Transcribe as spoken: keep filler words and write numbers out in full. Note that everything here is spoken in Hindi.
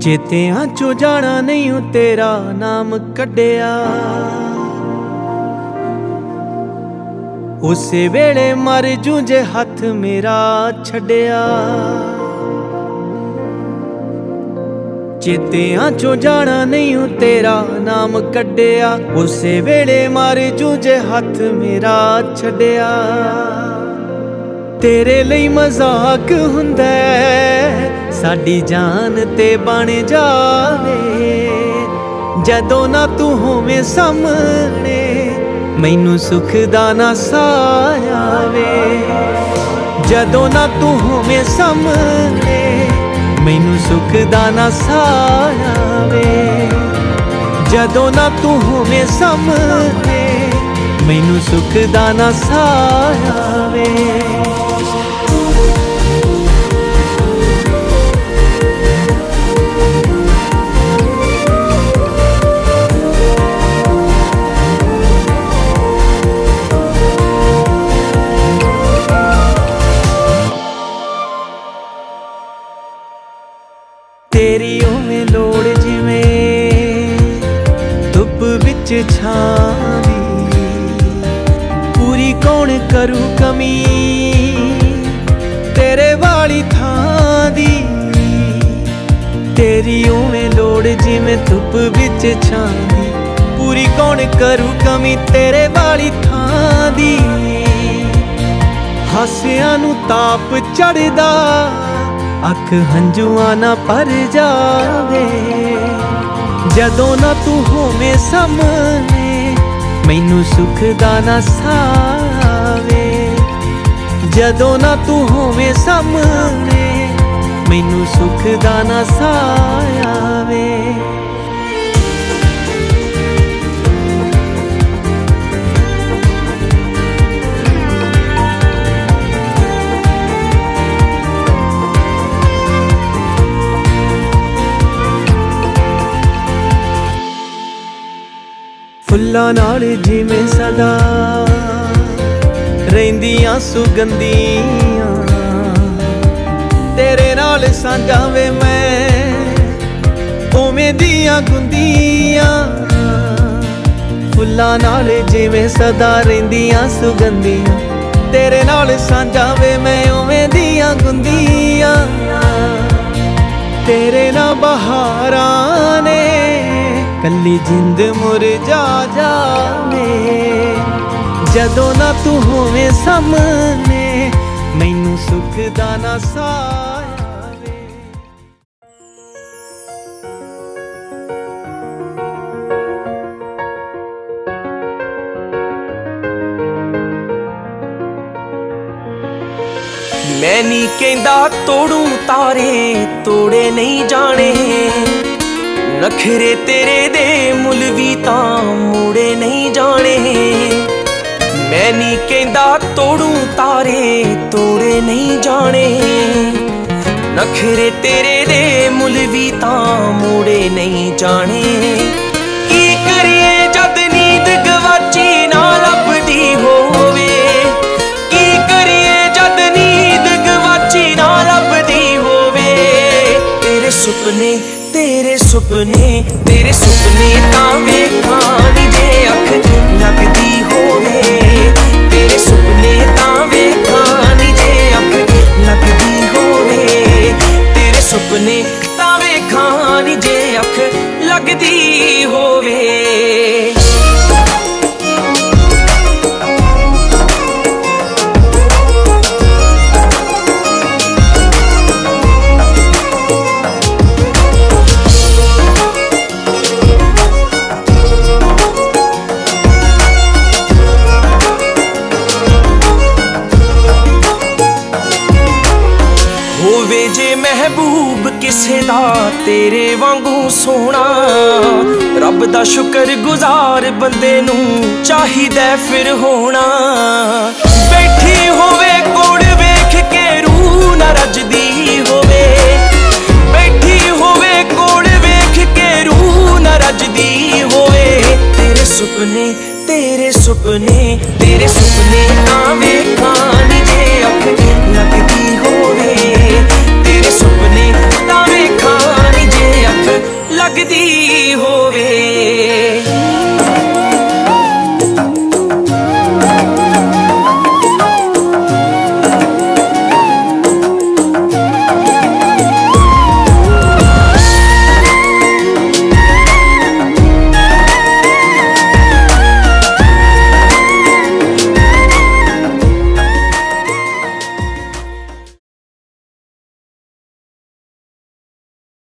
चेतियां चो जाना नहीं हो तेरा नाम कड्डिया, उसे वेले मर जूं जे हथ मेरा छड्डिया। चेतियां चो जाना नहीं हो तेरा नाम कड्डिया, उसे वेले मर जूं जे हथ मेरा छड्डिया। तेरे लिए मजाक हुंदा साडी जान ते बन जावे, जदों ना तू होवे सामने मैनू सुख दा ना साया वे। जदों ना तू होवे सामने मैनू सुख दा ना साया वे। जदों ना तू होवे सामने मैनू सुख दा ना साया वे। तेरी ओवें लोड़ जिवें धुप विच छां दी, पूरी कौन करू कमी तेरे वाली थां दी। तेरी ओवें लोड़ जिवें धुप विच छां दी, पूरी कौन करू कमी तेरे वाली थां दी। हासियां नू ताप चढ़दा अख हंजुआ ना पर जावे, जदों ना तू होवे सामने मैनू सुख दा ना सावे। जदों ना तू होवे सामने मैनू सुख दा ना साया वे। फुल्लां नाल जिवें सदा रहिंदियां सुगंधियां, तेरे नाल सांझा वे मैं उवें दियां गुंदियां। फुल्लां नाल जिवें सदा रहिंदियां सुगंधियां, तेरे नाल सांझा वे मैं उवें दियां गुंदियां। तेरे ना बहारां ने कल्ली जिंद मुरझा जावे, जदों ना तू होवे सामने मैनू सुख दा ना साया वे। मैं नी कहंदा तोड़ू तारे तोड़े नहीं जाने, नखरे तेरे दे मुल भी तां मुड़े नहीं जाने। मैं नी कहंदा तोड़ू तारे तोड़े नहीं जाने, नखरे तेरे दे मुल भी तां मुड़े नहीं जाने। की करिए जद नींद गवाची ना लभदी होवे, की करिए जद नींद गवाची ना लभदी होवे। तेरे सुपने तेरे सुपने तेरे सुपने तां वेखां नी जे अख लगदी होवे। तेरे सुपने तां वेखां नी जे अख लगदी होवे। तेरे सुपने तां वेखां नी जे अख लगदी होवे। जे महबूब किसे दा तेरे वांगू सोना, रब दा शुकर गुजार बंदे नू चाहिदा फिर होना।